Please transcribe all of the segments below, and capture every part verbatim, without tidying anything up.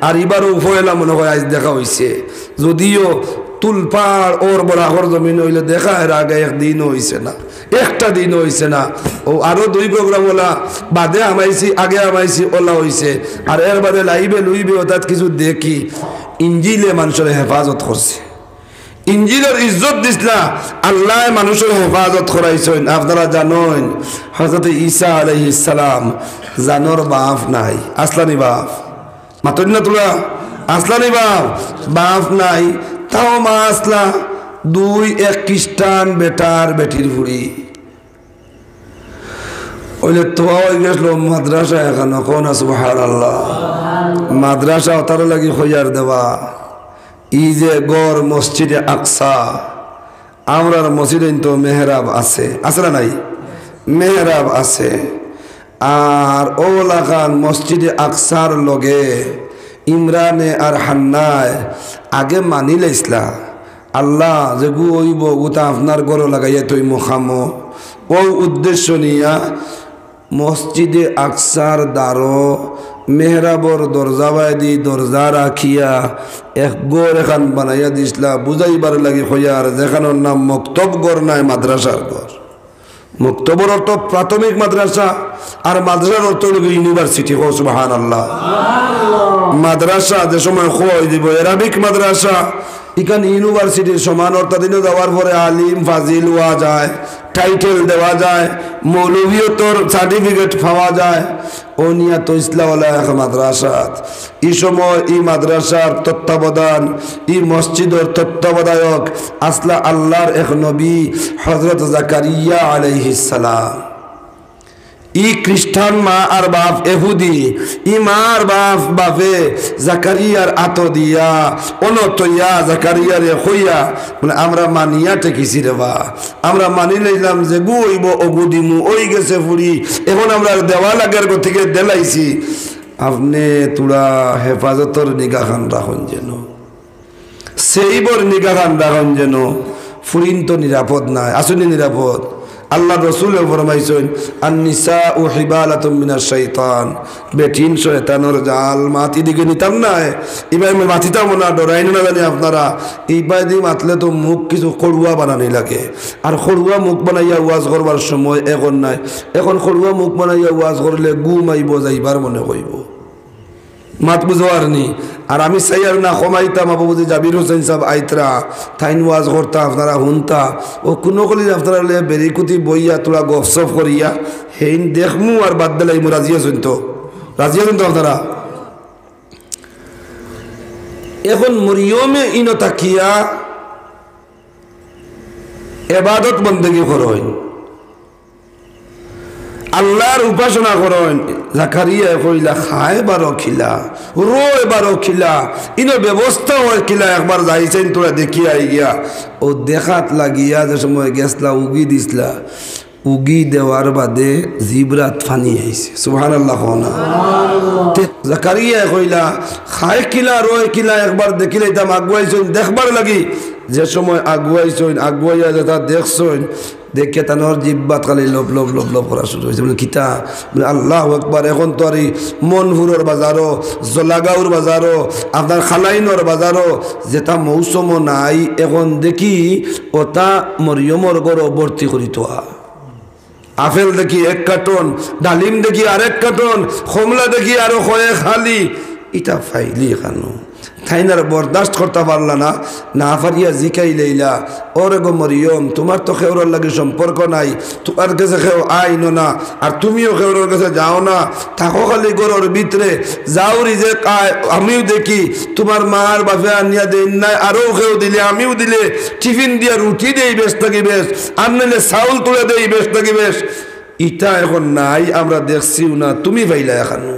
আর এবারও উফয়লা মনে হয় আজ দেখা হয়েছে যদিও তুলপাড় ওর বরাবর জমিন হইলে দেখা এর আগে একদিনও হয়েছে না একটা দিন হয়েছে না ও আরো দুই প্রোগ্রাম ওলা বাদে আমাইছি আগে আমাইছি ওলা হয়েছে আর এর বাদে লাইবে লুইবে অর্থাৎ কিছু দেখি ইঞ্জিলে মানুষের হেফাজত করছে ইঞ্জিলের ইজ্জত দিসলা আল্লাহ মানুষের হেফাজত করাইছেন আপনারা জানেন হযরত ঈসা আলাইহিস সালাম জানোর বাপ নাই আসলানি বাপ মাতন না তোলা আসলানি বাপ বাপ নাই তাও মা আসলা দুই এক খ্রিস্টান বেটার বেটির ফুড়ি ওইলে তোয়া হয়ে গেছিল মাদ্রাসা এখানে কোন সুবহানাল্লাহ মাদ্রাসা ওতার লাগি খোঁজার দেওয়া ই যে গড় মসজিদে আকসা আমরার মসজিদে তো মেহরাব আছে আছে না নাই মেহরাব আছে আর ওলাখান মসজিদে আকসার লগে ইমরানে আর হান্নায় আগে মানিলে ইসলা আল্লাহ যে গু ওইব গুতা আপনার গড় লাগাইয়া তুই মুখামো ও উদ্দেশ্য নিয়া মসজিদে আকসার দ্বারো মেহরাবর দরজা বাইদি দরজা রাখিয়া এক গড় এখান বানাইয়া দিসলা বুঝাইবার লাগি হইয়ার যেখানোর নাম মক্তব গড় নাই মাদ্রাসার গড় মক্তবর অর্থ প্রাথমিক মাদ্রাসা আর মাদ্রাসার অর্থ হল ইউনিভার্সিটি হো সুবহানাল্লাহ মাদ্রাসা যে সময় খোয়াই দিব এরাবিক মাদ্রাসা এখানে ইউনিভার্সিটির সমান অর্থাৎ দেওয়ার পরে আলিম ফাজিল হওয়া যায় টাইটেল দেওয়া যায় মৌলভিয়তর সার্টিফিকেট পাওয়া যায় ও নিয়া তো ইসলামওয়ালা এক মাদ্রাসাত এই সময় এই মাদ্রাসার তত্ত্বাবধান এই মসজিদের তত্ত্বাবধায়ক আসলা আল্লাহর এক নবী হযরত জাকারিয়া আলাইহিস সালাম ই খ্রিস্টান মা আর বাপ এহুদি ই মা আর বাপ বাপে জাকারিয়ার আত দিয়া অনতইয়া জাকারিয়ার হইয়া মানে আমরা মানিয়া টেকিছি রে বা আমরা মানি লইলাম যে গু হইব অগু দিমু ওই গেছে ফুরি এখন আমরা দেওয়া লাগার থেকে দেলাইছি আপনি তোরা হেফাজতর নিগা খান রাখুন যেন সেইবর নিগা খান রাখুন যেন ফুরিন তো নিরাপদ নাই আসুনি নিরাপদ আল্লাহ রসুল ফরমাইছেন আন-নিসাউ হিবালাতুম মিনাশ শাইতান বেটিন শয়তানের জাল মাটি দিকে নিতাম না ইবাই মাটিতাম না ডরাইন না জানি আপনারা ইবাই দি মাতলে তো মুখ কিছু খড়ুয়া বানানি লাগে আর খড়ুয়া মুখ বানাইয়া ওয়াজ করবার সময় এখন নাই এখন খড়ুয়া মুখ বানাইয়া ওয়াজ করলে গুম আইব যাইবার মনে কইব মাত বুঝোয়ার নি আর আমি চাই আর না কমাইতাম বাবুজি জাবির হোসেন সাহেব আইতরা থাইন ওয়াজ করতা আপনারা শুনতা ও কোনো কলি আপনারা বেরিকুতি বইয়া তোরা গপসপ করিয়া হেইন দেখমু আর বাদ দিলাই মু রাজি আছেন তো রাজি আছেন তো আপনারা এখন মরিয়মে ইনো তাকিয়া ইবাদত বন্দেগী করেন আল্লাহর উপাসনা করেন জাকারিয়া কইলা খায় বারো খিলা রোয় বারো খিলা ইনো ব্যবস্থা হয় খিলা একবার যাইছেন তোরা দেখিয়া আই গিয়া ও দেখাত লাগিয়া যে সময় গেছলা উগি দিসলা উগি দেওয়ার বাদে জিবরাত ফানি আইছে সুবহানাল্লাহ না জাকারিয়া কইলা খায় খিলা রোয় খিলা একবার দেখিলাইতাম আগুয়াইছেন দেখবার লাগি যে সময় আগুয়াইছেন আগুয়াইয়া যেটা দেখছেন দেখে তানোর জিব্বাত খালি লোভ লোভ লোভ লোভ করা শুরু হয়েছে বলে কিতা বলে আল্লাহু আকবার এখন তো আর মনহুরের বাজারও জলাগাঁওর বাজারও আপনার খালাইনর বাজারও যেটা মৌসুমও নাই এখন দেখি ওটা মরিয়মর গড় ভর্তি করি তো আপেল দেখি এক কার্টন ডালিম দেখি আরেক কার্টন কমলা দেখি আরো কয়েক খালি এটা ফাইলি এখানো থাইনার বরদাস্ত করতে পারলা না না ফারিয়া জিকাই লইলা ওরে গো মরিয়ম তোমার তো খেউরের লাগে সম্পর্ক নাই তোমার কাছে খেউ আইনো না আর তুমিও খেউরের কাছে যাও না থাকো খালি গরুর ভিতরে যাওরি যে আমিও দেখি তোমার মার বাপে আনিয়া দেন নাই আরও খেউ দিলে আমিও দিলে টিফিন দিয়া রুটি দেই বেশ থাকি বেশ আর নিলে চাউল তুলে দেই বেশ থাকি বেশ ইটা এখন নাই আমরা দেখছিও না তুমি ভাইলা এখানো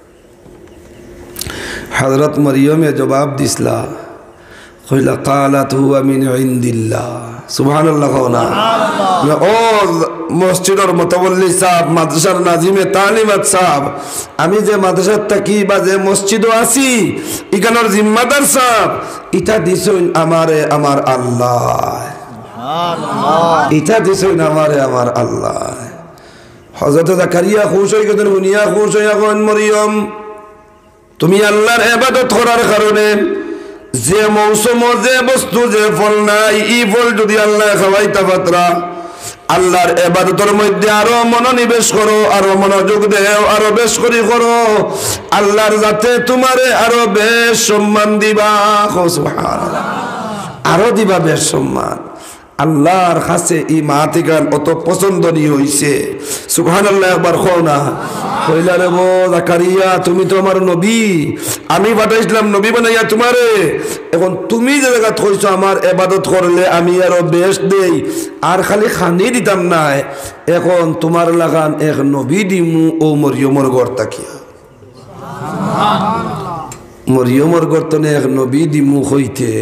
হযরত মরিয়মে জবাব দিসলা কইলা কালাত হুয়া মিন ইনদিল্লাহ সুবহানাল্লাহ না ও মসজিদের মুতাওয়াল্লি সাহেব মাদ্রাসার নাজিমে তালিমাত সাহেব আমি যে মাদ্রাসার থাকি বা যে মসজিদও আছি এখানের জিম্মাদার সাহেব এটা দিছেন আমারে আমার আল্লাহ সুবহানাল্লাহ এটা দিছেন আমারে আমার আল্লাহ হযরত জাকারিয়া খুশ হয়ে গেলেন উনিয়া খুশ হয়ে গেলেন মরিয়ম তুমি আল্লাহর ইবাদত করার কারণে যে মৌসুম যে বস্তু যে ফল নাই এই ফল যদি আল্লাহ খাওয়াইতে পাত্রা আল্লাহর ইবাদতের মধ্যে আরো মনোনিবেশ করো আরো মনোযোগ দেও আরো বেশ করে করো আল্লাহর যাতে তোমারে আরো বেশ সম্মান দিবা সুবহানাল্লাহ আরো দিবা বেশ সম্মান আল্লাহর কাছে এই মাতিকান অত পছন্দনীয় হইছে সুবহানাল্লাহ একবার কও না কইলা রে গো জাকারিয়া তুমি তো আমার নবী আমি পাঠাইছিলাম নবী বানাইয়া তোমারে এখন তুমি যে জায়গা কইছো আমার ইবাদত করলে আমি আরো বেশ দেই আর খালি খানি দিতাম না এখন তোমার লাগান এক নবী দিমু ও মরিয়মর ঘর তাকিয়া মরিয়মর ঘর তনে এক নবী দিমু হইতে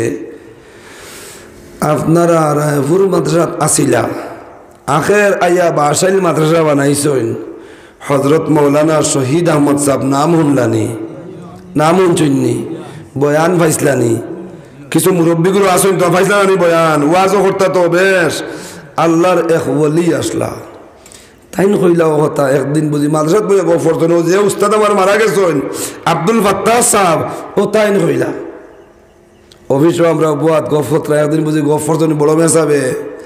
আপনারা রায়পুর মাদ্রাসাত আসিলা আখের আইয়া বাসাইল মাদ্রাসা বানাইছেন হজরত মৌলানা শহীদ আহমদ সাহেব নাম শুনলানি নাম শুনছুননি বয়ান পাইসলানি কিছু মুরব্বীগুলো আসেন তো পাইসলানি বয়ান ওয়াজও করতা তো বেশ আল্লাহর এক ওলি আসলা তাইন কইলা ও কথা একদিন বুঝি মাদ্রাসাত বলে গফরতন যে উস্তাদ আমার মারা গেছেন আব্দুল ফাত্তাহ সাহেব ও তাইন কইলা অফিসও আমরা বুয়াত গফরতরা একদিন বুঝি গফরতন বড় মেসাবে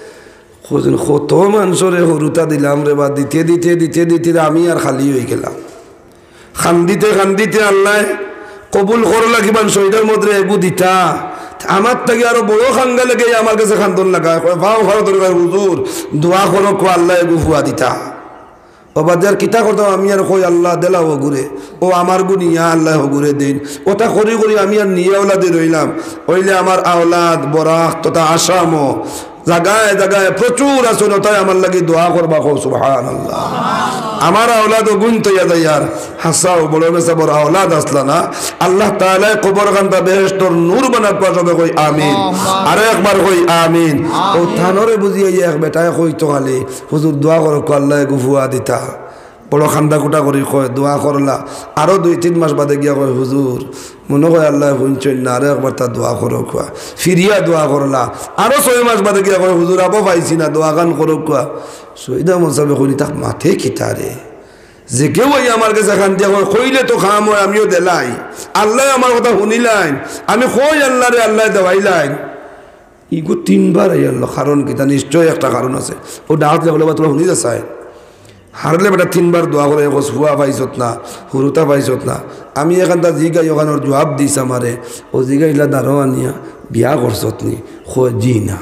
কত মানুষরে হরুতা দিলাম রে বা দিতে দিতে দিতে দিতে আমি আর খালি হয়ে গেলাম খান্দিতে খান্দিতে আল্লাহ কবুল করলা কিমান শহীদের মধ্যে এগু দিতা আমার থেকে আরো বড় খাঙ্গা লেগে আমার কাছে খান্দন লাগা ভাও ভালো দরকার হুজুর দোয়া করো কো আল্লাহ এগু ফুয়া দিতা ও বাজার কিতা করতাম আমি আর কই আল্লাহ দেলা ও ঘুরে ও আমার গুণ ইয়া আল্লাহ ঘুরে দিন ওটা করি করি আমি আর নিয়ে আওলাদে রইলাম ওইলে আমার আওলাদ বরাক তথা আসামও জায়গায় জায়গায় প্রচুর আছে তাই আমার লাগে দোয়া করবা কো সুবহানাল্লাহ আমার আওলাদ গুণ তৈয়া যাইয়ার হাসাও বড় মেসা বড় আওলাদ আসলা না আল্লাহ তাআলা কবর গান্তা বেহেশতর নূর বানাত পাবে কই আমিন আরে একবার কই আমিন ও থানরে বুঝিয়ে এক বেটায় কই তো খালি হুজুর দোয়া করো কো আল্লাহ গুফুয়া দিতা বড় খান্দা কুটা করি কয় দোয়া করলা আরো দুই তিন মাস বাদে গিয়া কয় হুজুর মনে হয় আল্লাহ শুনছেন না আরো একবার তার দোয়া করো কোয়া ফিরিয়া দোয়া করলা আরো ছয় মাস বাদে গিয়া কয় হুজুর আবো পাইছি না দোয়া গান করো কোয়া সৈদা মজাবে কইলি তাক মাথে কিতারে যে কেউ আমার কাছে খান দিয়া কয় কইলে তো খাম হয় আমিও দেলাই আল্লাহ আমার কথা শুনিলাইন আমি কই আল্লাহ রে আল্লাহ দেওয়াইলাইন ইগো তিনবার এই আল্লাহ কারণ কিতা নিশ্চয় একটা কারণ আছে ও ডাক বলে বা তোমরা শুনি যা চাই হারলে বেটা তিনবার দোয়া করে হুয়া পাইছত না হুরুতা পাইছত না আমি এখানটা জিগাই ওখানোর জবাব দিস আমারে ও জিগাইলা দাঁড়ো আনিয়া বিয়া করছত নি খো জি না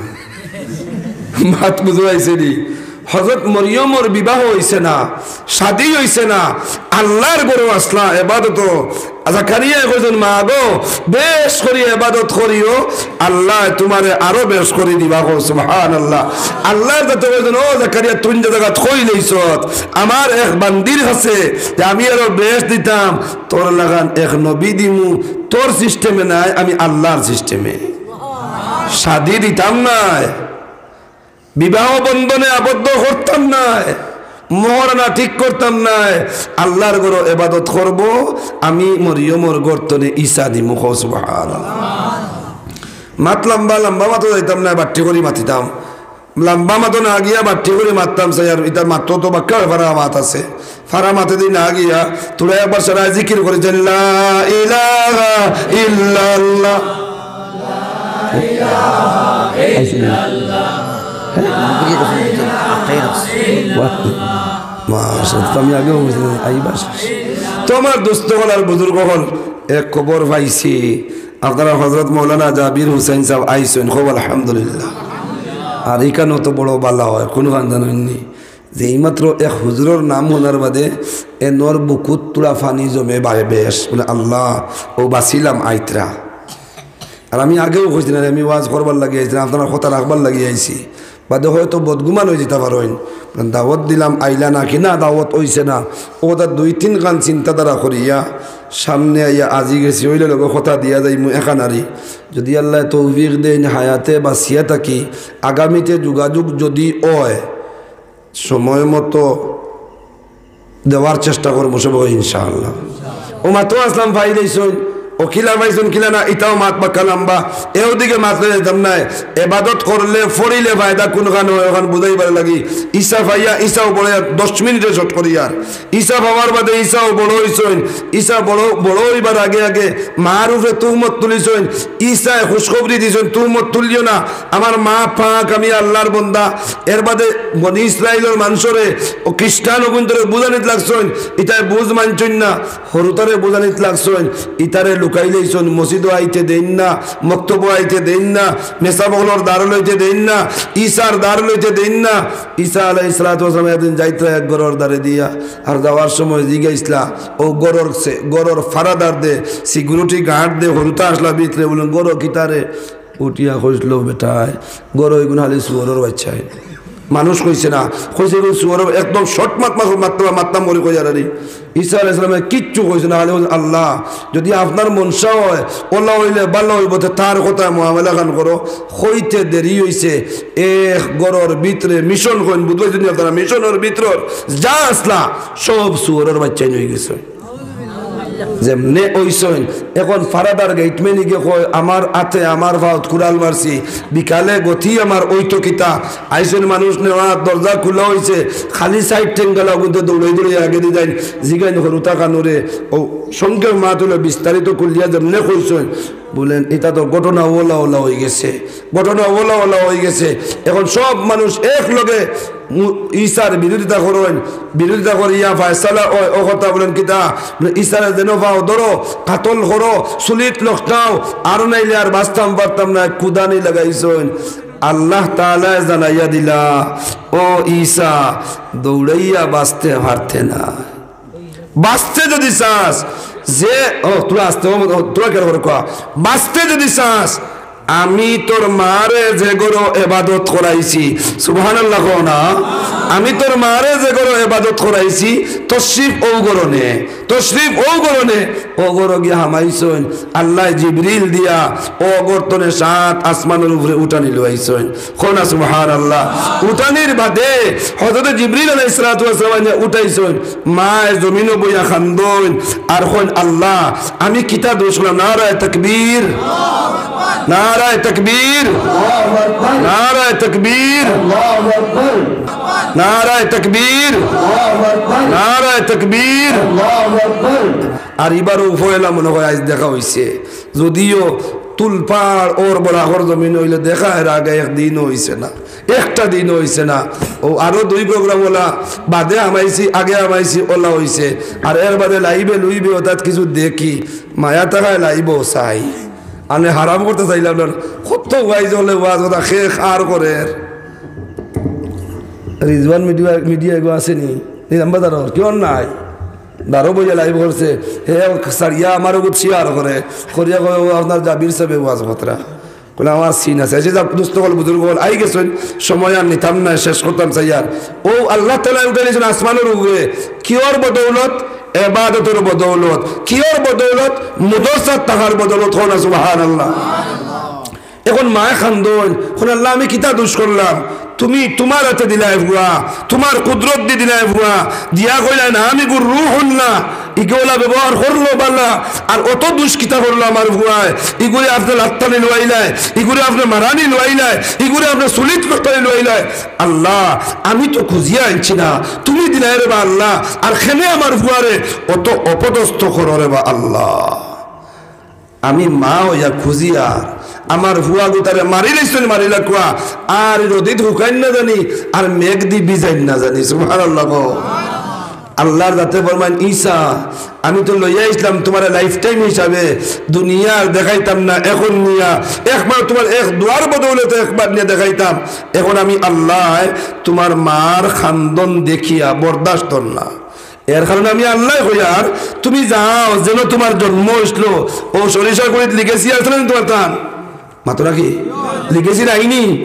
মাত বুঝাইছে নি হযরত মরিয়মর বিবাহ হইছে না শাদী হইছে না আল্লাহর গরু আসলা ইবাদত জাকারিয়া কইছেন মা গো বেশ করি ইবাদত করিও আল্লাহ তোমারে আরো বেশ করে দিবা গো সুবহানাল্লাহ আল্লাহ তো কইছেন ও জাকারিয়া তুই যে জায়গা কই লইছত আমার এক বান্দির আছে যে আমি আরো বেশ দিতাম তোর লাগান এক নবী দিমু তোর সিস্টেমে নাই আমি আল্লাহর সিস্টেমে শাদী দিতাম না বিবাহ বন্ধনে আবদ্ধ করতাম না মহরানা ঠিক করতাম না আল্লাহর ঘর ইবাদত করব আমি মরিয়মর গর্তনে ঈসা দিমু সুবহানাল্লাহ মাত লম্বা লম্বা মাতো যাইতাম না বাট্টি করে মাতিতাম লম্বা মাতো না গিয়া বাট্টি করে মারতাম স্যার এটা মাত্র তো বাক্কা ফারা মাত আছে ফারা মাতে দিন না গিয়া তোরা একবার সারা জিকির করেছেন লা ইলাহা ইল্লাল্লাহ লা ইলাহা ইল্লাল্লাহ তোমার দোস্ত হল আর বুজুর্গ হল এক খবর পাইছি আপনারা হজরত মৌলানা জাবির হুসাইন সাহেব আইসেন খুব আলহামদুলিল্লাহ আর এখানেও তো বড় বালা হয় কোনো গান জানেননি যে এইমাত্র এক হুজুরের নাম শোনার বাদে এ নর বুকুত তোলা ফানি জমে বাই বেশ বলে আল্লাহ ও বাসিলাম আইতরা আর আমি আগেও কইছি না আমি ওয়াজ করবার লাগিয়ে আইছি আপনার কথা রাখবার লাগিয়ে আইছি বাদে হয়তো বদগুমান হয়ে যেতে পারেন দাওয়াত দিলাম আইলা না কিনা দাওয়াত হইছে না ও তার দুই তিন গান চিন্তাধারা করিয়া সামনে আইয়া আজি গেছি ওইলে লোক কথা দিয়া যাই মু এখানারি যদি আল্লাহ তৌফিক দেন হায়াতে বাঁচিয়া থাকি আগামীতে যোগাযোগ যদি হয় সময় মতো দেওয়ার চেষ্টা করবো সব ইনশাআল্লাহ ও মাত্র আসলাম ভাই দিয়েছেন ও খিলা পাইছুন খিলা না ইটাও মাত বাক্কা লম্বা এও দিকে মাতলে যেতাম নাই এবাদত করলে ফরিলে ফায়দা কোনখান ওখান বুঝাইবার লাগি ঈসা ভাইয়া ঈসাও বড় দশ মিনিটে শট করি আর ঈসা বাবার বাদে ঈসাও বড় হইছেন ঈসা বড় বড় হইবার আগে আগে মার উপরে তুহমত তুলিছেন ঈসায় খুশখবরি দিছেন তুহমত তুলিও না আমার মা পাক আমি আল্লাহর বান্দা এর বাদে বনি ইসরাইলের মানুষরে ও খ্রিস্টান ওগুন্তরে বুঝানিত লাগছেন ইটায় বুঝ মানছেন না হরুতারে বুঝানিত লাগছেন ইতারে লুকাইলেইছেন মসজিদও আইতে দেন না মক্তব্য আইতে দেন না মেসাবগলর দ্বার লইতে দেন না ঈসার দ্বার লইতে দেন না ঈসা আলাইহিস সালাতু ওয়াস সালাম একদিন যাইতে এক গরর দ্বারে দিয়া আর যাওয়ার সময় জিগাইছলা ও গরর সে গরর ফারাদার দে সিকিউরিটি গার্ড দে হরুতা আসলা ভিতরে বলেন গরো কিতারে উঠিয়া কইছিল বেটায় গরো এগুলো হালি সুয়রের বাচ্চায় মানুষ কইছে না কইছে এগুলো সুয়র একদম শর্ট মাত মাস মাত্রা মাত্রা মরে কই আর ঈসা আলাইহিস সালামে কিচ্ছু কইছে না আলে আল্লাহ যদি আপনার মনসা হয় ওলা হইলে ভালো হইব তার কথা মুআমালা খান করো হইতে দেরি হইছে এক গরর ভিতরে মিশন কইন বুঝাইছেন আপনারা মিশনের ভিতর যা আসলা সব সুয়রের বাচ্চাই হয়ে গেছে যেমনে ওইসইন এখন ফারাদার গেটম্যানি গিয়ে কয় আমার হাতে আমার ভাত কুড়াল মারছি বিকালে গতি আমার ওইটো কিতা আইসেন মানুষ নেওয়া দরজা খোলা হয়েছে খালি সাইড ঠেঙ্গালা কিন্তু দৌড়াই দৌড়ে আগে দিয়ে যাই জিগাই হরুতা কানুরে ও সঙ্গে মা তুলে বিস্তারিত খুলিয়া যেমনে কইসেন বলেন এটা তো ঘটনা ওলা ওলা হয়ে গেছে ঘটনা ওলা ওলা হয়ে গেছে এখন সব মানুষ এক লগে ঈসার বিরোধিতা করেন বিরোধিতা করিয়া ফায়সালা ও কথা বলেন কিতা ঈসার যেন পাও ধরো কাতল করো সুলিত লক্ষাও আর নাইলে আর বাঁচতাম পারতাম না কুদানি লাগাইছেন আল্লাহ তাআলা জানাইয়া দিলা ও ঈসা দৌড়াইয়া বাঁচতে পারতে না বাঁচতে যদি চাস যে ও তোরা আসতে তোরা কেন করে কয়া বাঁচতে যদি চাস আমি তোর মারে যে গরো ইবাদত করাইছি সুবহানাল্লাহ কও না আমি তোর মারে যে গরো ইবাদত করাইছি তশরিফ ও গরনে তশরিফ ও গরনে ও গরো গিয়া হামাইছেন আল্লাহ জিবরিল দিয়া ও গর্তনে সাত আসমানের উপরে উঠানি লইছেন কোন সুবহানাল্লাহ উঠানির বাদে হযরত জিবরিল আলাইহিস সালাতু ওয়াস সালাম উঠাইছেন মা জমিনে বইয়া খান্দন আর কোন আল্লাহ আমি কিতা দোষ করলাম নারায়ে তাকবীর নারায়ে তাকবীর নারায়ে তাকবীর নারায়ে তাকবীর নারায়ে তাকবীর আর এবারও ফয়লা মনে হয় আজ দেখা হইছে যদিও তুলপাড় ওর বরাবর জমিন হইলে দেখা এর আগে একদিন হইছে না একটা দিন হইছে না ও আরো দুই প্রোগ্রাম ওলা বাদে আমাইছি আগে আমাইছি ওলা হইছে আর এর বাদে লাইবে লইবে অর্থাৎ কিছু দেখি মায়া টাকায় লাইব চাই আমি হারাম করতে চাইলাম না কত ওয়াইজ হলে ওয়াজ কথা শেষ আর করে রিজওয়ান মিডিয়া মিডিয়া এগো আসেনি নিজামবাজার কেউ নাই দারো বইয়া লাইভ করছে হে সারিয়া আমার ওগুলো শেয়ার করে করিয়া কয় আপনার জাবির সাহেব ওয়াজ কথা বলে আমার সিন আছে এসে যা দুস্থ হল বুজুর্গ হল আই গেছেন সময় আর নিতাম না শেষ করতাম চাইয়ার ও আল্লাহ তাআলা উঠে নিয়েছেন আসমানের উপরে কিওর বদৌলত এবাদতের বদৌলত কিওর বদৌলত মুদরসাত তাহার বদৌলত হন সুবহানাল্লাহ এখন মায়ে খান্দন কোন আল্লাহ আমি কিতা দোষ করলাম তুমি তোমার হাতে দিলাই ভুয়া তোমার কুদরত দি দিলাই ভুয়া দিয়া কইলা না আমি গুর রূহ না ইগোলা ব্যবহার করলো বালা আর অত দুষ্কিতা করলো আমার ভুয়ায় ইগুলি আপনার লাত্তানি লইলাই ইগুলি আপনার মারানি লইলাই ইগুলি আপনার সুলিত করতে লইলাই আল্লাহ আমি তো খুঁজিয়া আনছি না তুমি দিলাই রে বা আল্লাহ আর খেনে আমার ভুয়ারে অত অপদস্থ করো রে বা আল্লাহ আমি মা হইয়া খুঁজিয়া আমার ভুয়া গুতারে মারি লাইছেন মারিলা কুয়া আর রোদি ঢুকাইন না জানি আর মেঘ দি বিজাইন না জানি সুবহানাল্লাহ আল্লাহর জাতে ফরমান ঈসা আমি তো লইয়া ইসলাম তোমার লাইফ টাইম হিসাবে দুনিয়ার দেখাইতাম না এখন নিয়া একবার তোমার এক দুয়ার বদৌলতে একবার নিয়ে দেখাইতাম এখন আমি আল্লাহ তোমার মার খান্দন দেখিয়া বরদাস্ত না এর কারণে আমি আল্লাহ কইয়ার তুমি যাও যেন তোমার জন্ম হইছিল ও সরিষা করে লিখেছি আসলে তোমার টান মাতো নাকি লিখেছি নাইনি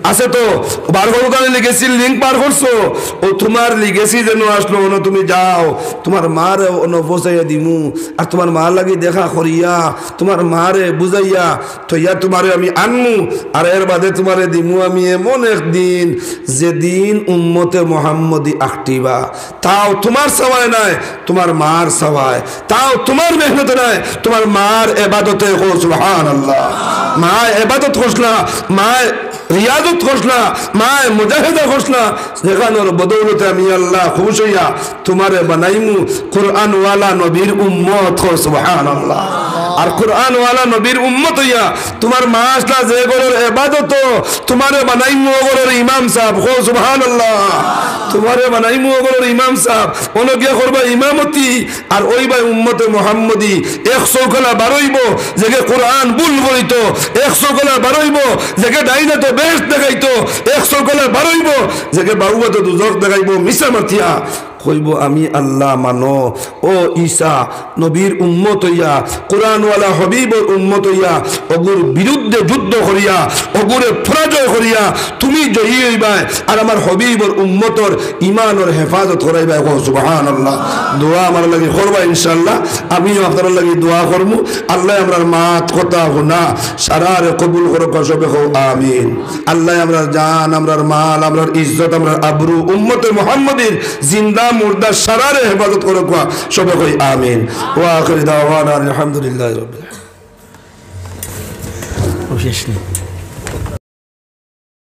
আছে তো বার করতে লিখেছি লিঙ্ক বার করছো ও তোমার লিখেছি যেন আসলো না তুমি যাও তোমার মারে অন বসাইয়া দিমু আর তোমার মা লাগি দেখা করিয়া তোমার মারে বুঝাইয়া তো ইয়া তোমারে আমি আনমু আর এর বাদে তোমারে দিমু আমি এমন একদিন যেদিন উম্মতে মুহাম্মদি আখটিবা তাও তোমার সওয়ায় নাই তোমার মার সওয়ায় তাও তোমার মেহনতে নাই তোমার মার ইবাদতে কো সুবহানাল্লাহ মা ইবাদত করছলা মা রিয়াজত করছলা মা মুজাহিদা করছলা যেখানের বদৌলতে আমি আল্লাহ খুশ হইয়া তোমারে বানাইমু কুরআন ওয়ালা নবীর উম্মত কো সুবহানাল্লাহ আর কুরআন ওয়ালা নবীর উম্মত হইয়া তোমার মা আসলা যে গরের ইবাদত তোমারে বানাইমু গরের ইমাম সাহেব কো সুবহানাল্লাহ তোমারে বানাইমু গরের ইমাম সাহেব ওনগিয়া করবা ইমামতি আর ওই ভাই উম্মতে মুহাম্মদি একশো কলা বারইব যেকে কোরআন বুল করিতো একশো কলা বারইব যেকে ডাইনে তো বেশ দেখাইতো একশো কলা বারইব যেকে বাউবা তো দুজক দেখাইব মিশা মাথিয়া কইব আমি আল্লাহ মানো ও ঈসা নবীর উম্মত হইয়া কোরআনওয়ালা হবিবর উম্মত হইয়া অগুর বিরুদ্ধে যুদ্ধ করিয়া অগুরে পরাজয় করিয়া তুমি জয়ী হইবাই আর আমার হবিবর উম্মতর ইমানর হেফাজত করাইবাই কো সুবহানাল্লাহ দোয়া আমার লাগি করবা ইনশাআল্লাহ আমিও আপনার লাগি দোয়া করমু আল্লাহ আমরার মাত কথা গুনাহ সারারে কবুল করুক সবে কও আমিন আল্লাহ আমরার জান আমরার মাল আমরার ইজ্জত আমরার আবরু উম্মতে মুহাম্মদির জিন্দা মুর্দা সারারে হেফাজত করুক সবে কই আমিন ওয়া আখির দাওয়ানা আলহামদুলিল্লাহি রাব্বিল আলামিন।